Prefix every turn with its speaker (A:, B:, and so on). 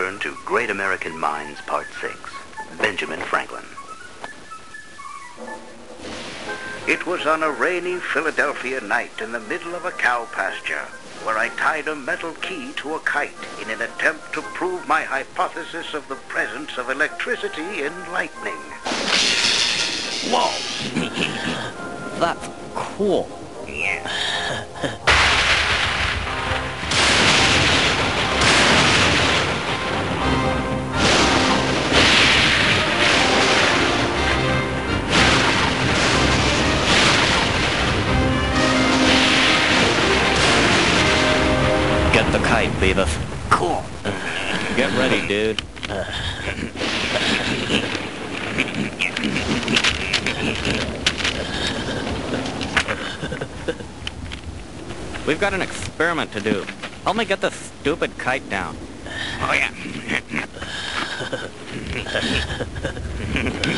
A: return to Great American Minds Part 6, Benjamin Franklin.
B: It was on a rainy Philadelphia night in the middle of a cow pasture where I tied a metal key to a kite in an attempt to prove my hypothesis of the presence of electricity in lightning.
C: Whoa! That's cool.
B: Yeah.
C: Get the kite, Beavis.
B: Cool.
C: Get ready, dude. We've got an experiment to do. Help me get this stupid kite down.
B: Oh, yeah.